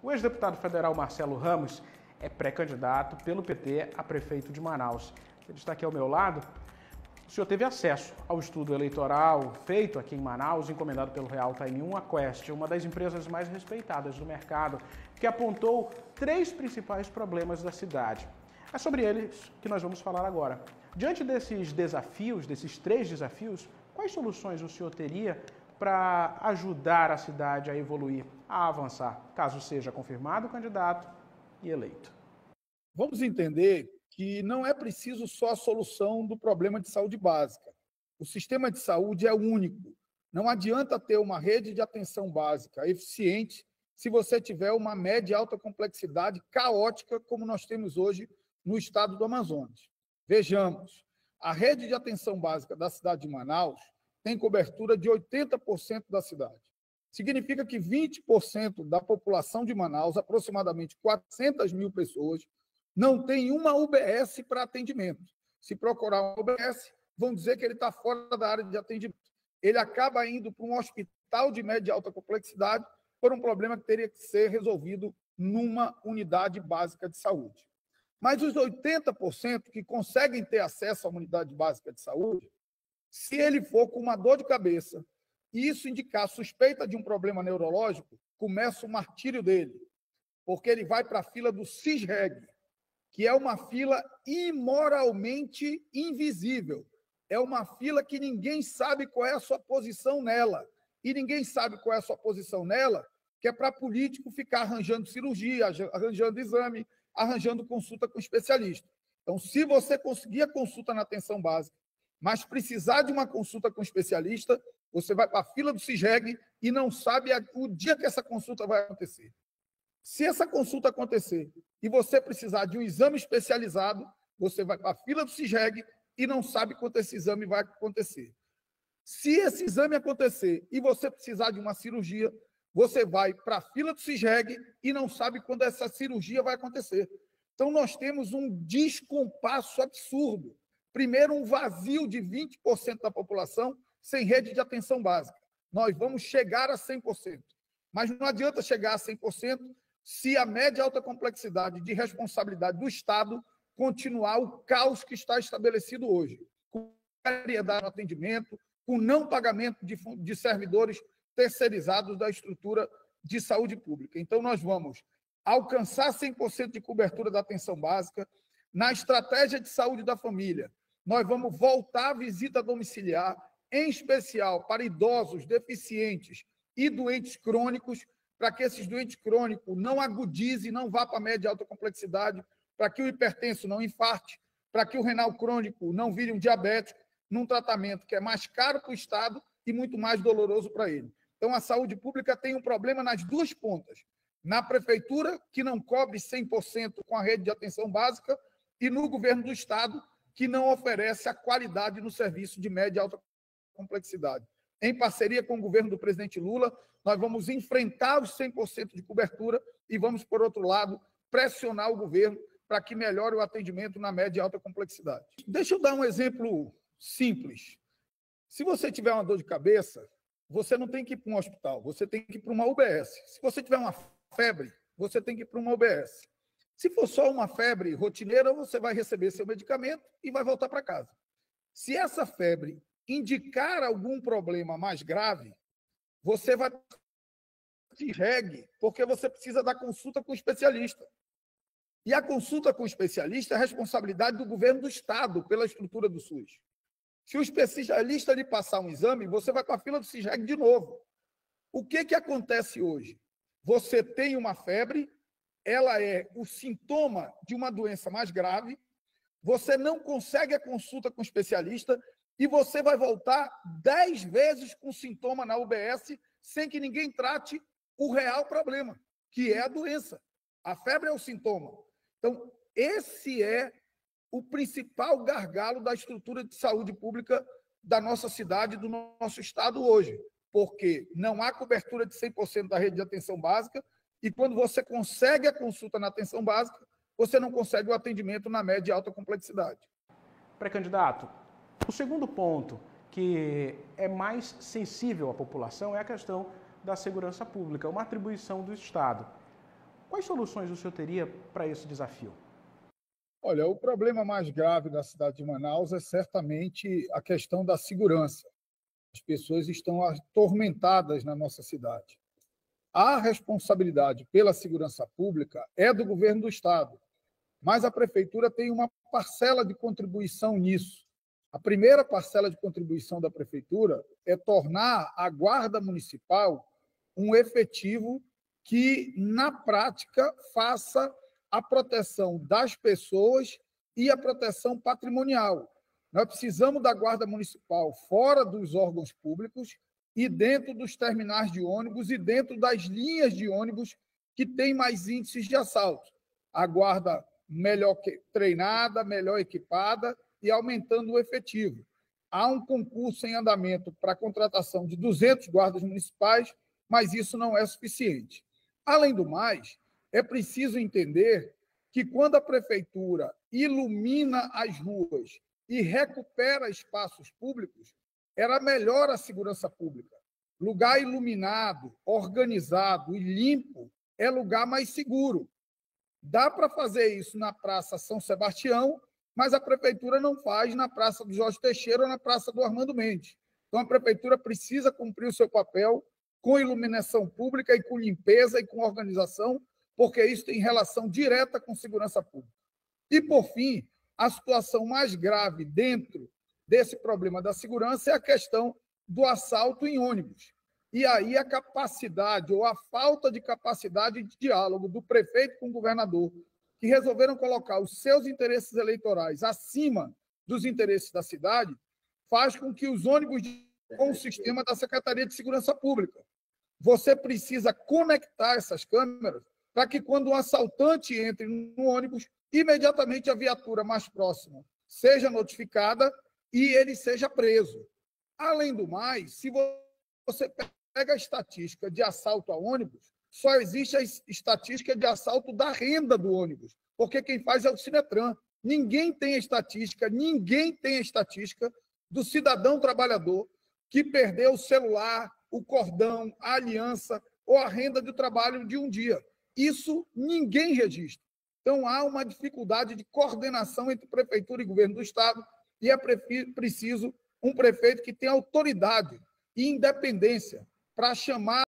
O ex-deputado federal Marcelo Ramos é pré-candidato pelo PT a prefeito de Manaus. Ele está aqui ao meu lado. O senhor teve acesso ao estudo eleitoral feito aqui em Manaus, encomendado pelo Real Time 1, a Quest, uma das empresas mais respeitadas do mercado, que apontou 3 principais problemas da cidade. É sobre eles que nós vamos falar agora. Diante desses desafios, desses 3 desafios, quais soluções o senhor teria para ajudar a cidade a evoluir, a avançar, caso seja confirmado o candidato e eleito? Vamos entender que não é preciso só a solução do problema de saúde básica. O sistema de saúde é único. Não adianta ter uma rede de atenção básica eficiente se você tiver uma média e alta complexidade caótica, como nós temos hoje no estado do Amazonas. Vejamos, a rede de atenção básica da cidade de Manaus tem cobertura de 80% da cidade. Significa que 20% da população de Manaus, aproximadamente 400 mil pessoas, não tem uma UBS para atendimento. Se procurar uma UBS, vão dizer que ele está fora da área de atendimento. Ele acaba indo para um hospital de média e alta complexidade por um problema que teria que ser resolvido numa unidade básica de saúde. Mas os 80% que conseguem ter acesso à unidade básica de saúde, se ele for com uma dor de cabeça e isso indicar suspeita de um problema neurológico, começa o martírio dele, porque ele vai para a fila do CISREG, que é uma fila imoralmente invisível. É uma fila que ninguém sabe qual é a sua posição nela. E ninguém sabe qual é a sua posição nela, que é para político ficar arranjando cirurgia, arranjando exame, arranjando consulta com especialista. Então, se você conseguir a consulta na atenção básica, mas precisar de uma consulta com especialista, você vai para a fila do CISREG e não sabe o dia que essa consulta vai acontecer. Se essa consulta acontecer e você precisar de um exame especializado, você vai para a fila do CISREG e não sabe quando esse exame vai acontecer. Se esse exame acontecer e você precisar de uma cirurgia, você vai para a fila do CISREG e não sabe quando essa cirurgia vai acontecer. Então, nós temos um descompasso absurdo. Primeiro, um vazio de 20% da população sem rede de atenção básica. Nós vamos chegar a 100%. Mas não adianta chegar a 100% se a média e alta complexidade de responsabilidade do Estado continuar o caos que está estabelecido hoje, com variedade no atendimento, com não pagamento de servidores terceirizados da estrutura de saúde pública. Então, nós vamos alcançar 100% de cobertura da atenção básica. Na estratégia de saúde da família, nós vamos voltar à visita domiciliar, em especial para idosos, deficientes e doentes crônicos, para que esses doentes crônicos não agudizem, não vá para a média e alta complexidade, para que o hipertenso não infarte, para que o renal crônico não vire um diabético, num tratamento que é mais caro para o Estado e muito mais doloroso para ele. Então, a saúde pública tem um problema nas 2 pontas. Na prefeitura, que não cobre 100% com a rede de atenção básica, e no governo do Estado, que não oferece a qualidade no serviço de média e alta complexidade. Em parceria com o governo do presidente Lula, nós vamos enfrentar os 100% de cobertura e vamos, por outro lado, pressionar o governo para que melhore o atendimento na média e alta complexidade. Deixa eu dar um exemplo simples. Se você tiver uma dor de cabeça, você não tem que ir para um hospital, você tem que ir para uma UBS. Se você tiver uma febre, você tem que ir para uma UBS. Se for só uma febre rotineira, você vai receber seu medicamento e vai voltar para casa. Se essa febre indicar algum problema mais grave, você vai de regue, porque você precisa da consulta com o especialista. E a consulta com o especialista é responsabilidade do governo do Estado, pela estrutura do SUS. Se o especialista lhe passar um exame, você vai para a fila do CISREG de novo. O que acontece hoje? Você tem uma febre, ela é o sintoma de uma doença mais grave, você não consegue a consulta com o especialista e você vai voltar 10 vezes com sintoma na UBS sem que ninguém trate o real problema, que é a doença. A febre é o sintoma. Então, esse é o principal gargalo da estrutura de saúde pública da nossa cidade, do nosso estado hoje, porque não há cobertura de 100% da rede de atenção básica e quando você consegue a consulta na atenção básica, você não consegue o atendimento na média e alta complexidade. Pré-candidato, o segundo ponto que é mais sensível à população é a questão da segurança pública, uma atribuição do Estado. Quais soluções o senhor teria para esse desafio? Olha, o problema mais grave da cidade de Manaus é certamente a questão da segurança. As pessoas estão atormentadas na nossa cidade. A responsabilidade pela segurança pública é do governo do Estado, mas a prefeitura tem uma parcela de contribuição nisso. A primeira parcela de contribuição da prefeitura é tornar a Guarda Municipal um efetivo que, na prática, faça a proteção das pessoas e a proteção patrimonial. Nós precisamos da Guarda Municipal fora dos órgãos públicos e dentro dos terminais de ônibus e dentro das linhas de ônibus que têm mais índices de assalto. A guarda melhor treinada, melhor equipada e aumentando o efetivo. Há um concurso em andamento para a contratação de 200 guardas municipais, mas isso não é suficiente. Além do mais, é preciso entender que quando a prefeitura ilumina as ruas e recupera espaços públicos, era melhor a segurança pública. Lugar iluminado, organizado e limpo é lugar mais seguro. Dá para fazer isso na Praça São Sebastião, mas a prefeitura não faz na Praça do Jorge Teixeira ou na Praça do Armando Mendes. Então, a prefeitura precisa cumprir o seu papel com iluminação pública e com limpeza e com organização, porque isso tem relação direta com segurança pública. E, por fim, a situação mais grave dentro desse problema da segurança é a questão do assalto em ônibus. E aí a capacidade ou a falta de capacidade de diálogo do prefeito com o governador, que resolveram colocar os seus interesses eleitorais acima dos interesses da cidade, faz com que os ônibus com o sistema da Secretaria de Segurança Pública. Você precisa conectar essas câmeras para que, quando um assaltante entre no ônibus, imediatamente a viatura mais próxima seja notificada e ele seja preso. Além do mais, se você pega a estatística de assalto a ônibus, só existe a estatística de assalto da renda do ônibus, porque quem faz é o Sinetran. Ninguém tem a estatística do cidadão trabalhador que perdeu o celular, o cordão, a aliança ou a renda do trabalho de um dia. Isso ninguém registra. Então, há uma dificuldade de coordenação entre prefeitura e governo do Estado e é preciso um prefeito que tenha autoridade e independência para chamar